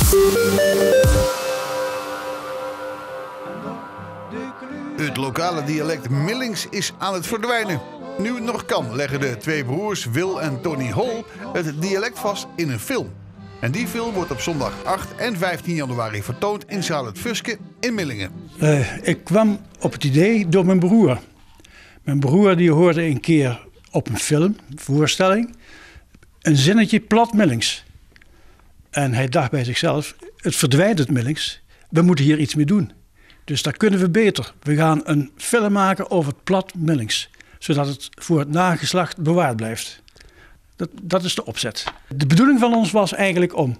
Het lokale dialect Millings is aan het verdwijnen. Nu het nog kan, leggen de twee broers Wil en Tony Hol het dialect vast in een film. En die film wordt op zondag 8 en 15 januari vertoond in zaal Het Fuske in Millingen. Ik kwam op het idee door mijn broer. Mijn broer die hoorde een keer op een film, voorstelling, een zinnetje plat Millings. En hij dacht bij zichzelf, het verdwijnt het Millings, we moeten hier iets mee doen. Dus daar kunnen we beter. We gaan een film maken over het plat Millings, zodat het voor het nageslacht bewaard blijft. Dat is de opzet. De bedoeling van ons was eigenlijk om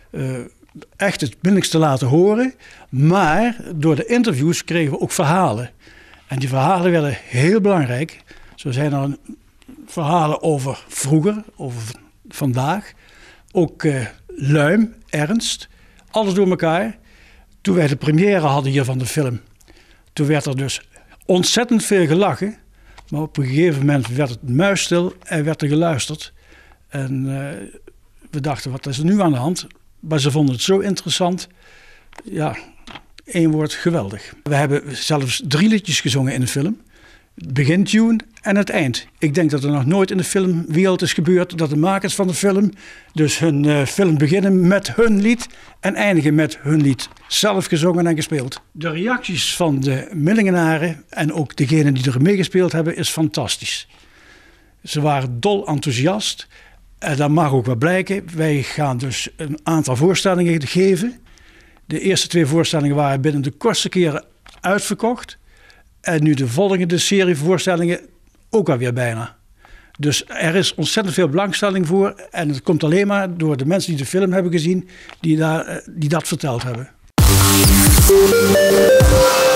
echt het Millings te laten horen, maar door de interviews kregen we ook verhalen. En die verhalen werden heel belangrijk. Zo zijn er verhalen over vroeger, over vandaag, ook luim, ernst, alles door elkaar. Toen wij de première hadden hier van de film, toen werd er dus ontzettend veel gelachen. Maar op een gegeven moment werd het muisstil en werd er geluisterd. En we dachten, wat is er nu aan de hand? Maar ze vonden het zo interessant. Ja, één woord, geweldig. We hebben zelfs 3 liedjes gezongen in de film. Het begintune en het eind. Ik denk dat er nog nooit in de filmwereld is gebeurd dat de makers van de film dus hun film beginnen met hun lied en eindigen met hun lied. Zelf gezongen en gespeeld. De reacties van de Millingenaren en ook degenen die er meegespeeld hebben is fantastisch. Ze waren dol enthousiast en dat mag ook wel blijken. Wij gaan dus een aantal voorstellingen geven. De eerste 2 voorstellingen waren binnen de kortste keren uitverkocht. En nu de volgende serie voorstellingen ook alweer bijna. Dus er is ontzettend veel belangstelling voor. En het komt alleen maar door de mensen die de film hebben gezien, die dat verteld hebben.